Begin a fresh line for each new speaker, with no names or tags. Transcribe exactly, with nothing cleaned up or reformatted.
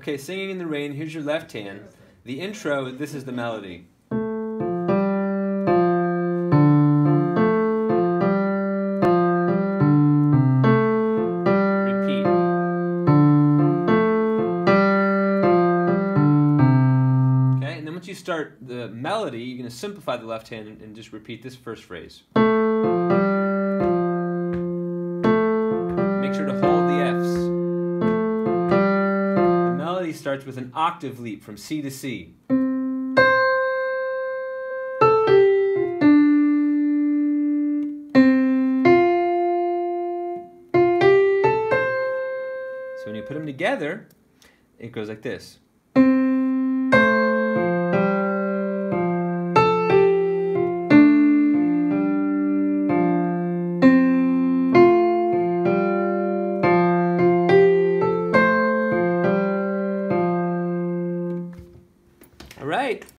Okay, Singing in the Rain, here's your left hand. The intro, this is the melody. Repeat. Okay, and then once you start the melody, you're going to simplify the left hand and just repeat this first phrase. Make sure to hold the F's. The melody starts with an octave leap from C to C. So when you put them together, it goes like this. All right.